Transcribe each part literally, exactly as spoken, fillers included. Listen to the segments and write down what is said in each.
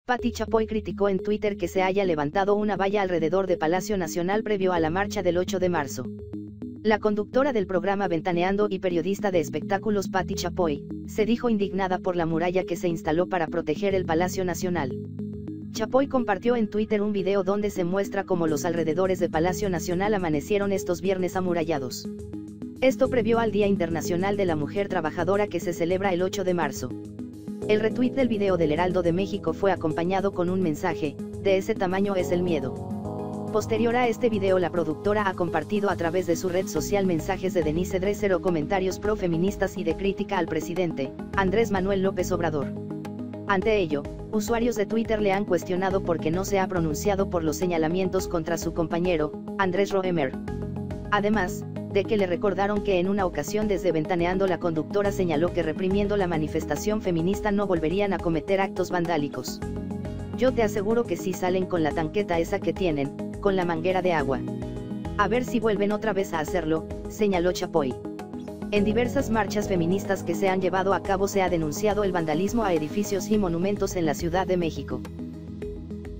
Pati Chapoy criticó en Twitter que se haya levantado una valla alrededor de Palacio Nacional previo a la marcha del ocho de marzo. La conductora del programa Ventaneando y periodista de espectáculos Pati Chapoy, se dijo indignada por la muralla que se instaló para proteger el Palacio Nacional. Chapoy compartió en Twitter un video donde se muestra cómo los alrededores de Palacio Nacional amanecieron estos viernes amurallados. Esto previo al Día Internacional de la Mujer Trabajadora que se celebra el ocho de marzo. El retweet del video del Heraldo de México fue acompañado con un mensaje: "De ese tamaño es el miedo". Posterior a este video, la productora ha compartido a través de su red social mensajes de Denise Dresser o comentarios pro-feministas y de crítica al presidente, Andrés Manuel López Obrador. Ante ello, usuarios de Twitter le han cuestionado por qué no se ha pronunciado por los señalamientos contra su compañero, Andrés Roemer. Además, de que le recordaron que en una ocasión desde Ventaneando la conductora señaló que reprimiendo la manifestación feminista no volverían a cometer actos vandálicos. "Yo te aseguro que sí salen con la tanqueta esa que tienen, con la manguera de agua. A ver si vuelven otra vez a hacerlo", señaló Chapoy. En diversas marchas feministas que se han llevado a cabo se ha denunciado el vandalismo a edificios y monumentos en la Ciudad de México.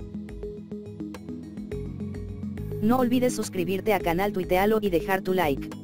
No olvides suscribirte a canal Tuitealo y dejar tu like.